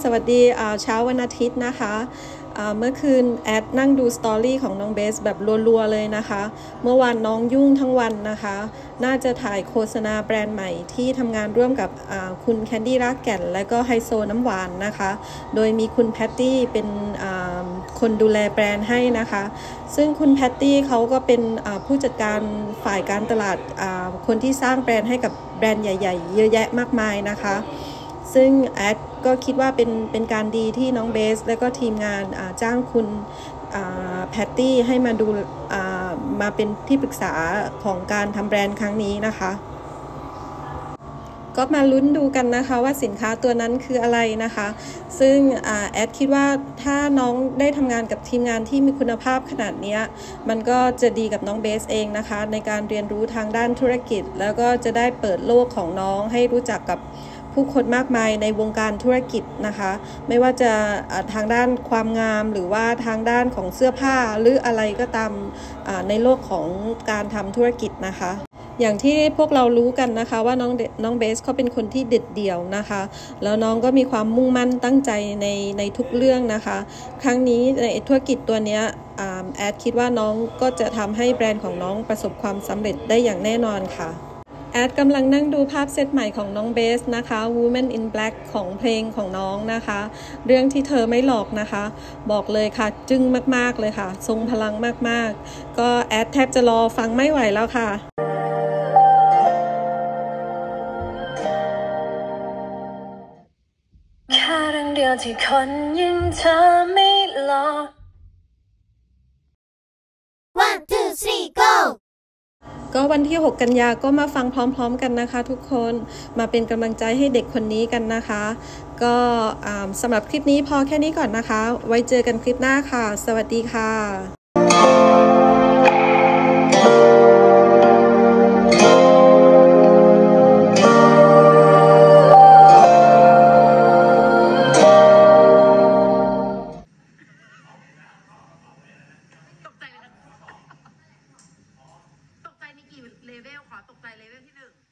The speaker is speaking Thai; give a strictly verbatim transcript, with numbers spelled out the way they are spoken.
สวัสดีเช้าวันอาทิตย์นะคะเมื่อคืนแอดนั่งดูสตอรี่ของน้องเบสแบบรัวๆเลยนะคะเมื่อวานน้องยุ่งทั้งวันนะคะน่าจะถ่ายโฆษณาแบรนด์ใหม่ที่ทำงานร่วมกับคุณแคนดี้รากแก่นและก็ไฮโซน้ำหวานนะคะโดยมีคุณแพตตี้เป็นคนดูแลแบรนด์ให้นะคะซึ่งคุณแพตตี้เขาก็เป็นผู้จัดการฝ่ายการตลาดคนที่สร้างแบรนด์ให้กับแบรนด์ใหญ่ๆเยอะแยะมากมายนะคะซึ่งแอดก็คิดว่าเป็นเป็นการดีที่น้องเบสและก็ทีมงานจ้างคุณแพตตี้ให้มาดูมาเป็นที่ปรึกษาของการทำแบรนด์ครั้งนี้นะคะก็มาลุ้นดูกันนะคะว่าสินค้าตัวนั้นคืออะไรนะคะซึ่งแอดคิดว่าถ้าน้องได้ทำงานกับทีมงานที่มีคุณภาพขนาดนี้มันก็จะดีกับน้องเบสเองนะคะในการเรียนรู้ทางด้านธุรกิจแล้วก็จะได้เปิดโลกของน้องให้รู้จักกับผู้คนมากมายในวงการธุรกิจนะคะไม่ว่าจะทางด้านความงามหรือว่าทางด้านของเสื้อผ้าหรืออะไรก็ตามในโลกของการทำธุรกิจนะคะอย่างที่พวกเรารู้กันนะคะว่าน้องน้องเบสเขาเป็นคนที่เด็ดเดี่ยวนะคะแล้วน้องก็มีความมุ่งมั่นตั้งใจในในทุกเรื่องนะคะครั้งนี้ในธุรกิจตัวนี้แอดคิดว่าน้องก็จะทำให้แบรนด์ของน้องประสบความสำเร็จได้อย่างแน่นอนค่ะแอดกำลังนั่งดูภาพเซตใหม่ของน้องเบสนะคะ Woman in Black ของเพลงของน้องนะคะเรื่องที่เธอไม่หลอกนะคะบอกเลยค่ะจึ้งมากๆเลยค่ะทรงพลังมากๆก็แอดแทบจะรอฟังไม่ไหวแล้วค่ะแค่เรื่องเดียวที่คนยิ่งเธอไม่หลอก one two three go ก็วันที่หกกันยาก็มาฟังพร้อมๆกันนะคะทุกคนมาเป็นกำลังใจให้เด็กคนนี้กันนะคะก็สำหรับคลิปนี้พอแค่นี้ก่อนนะคะไว้เจอกันคลิปหน้าค่ะสวัสดีค่ะตกใจมีกี่เลเวลขอตกใจเลเวลที่หนึ่ง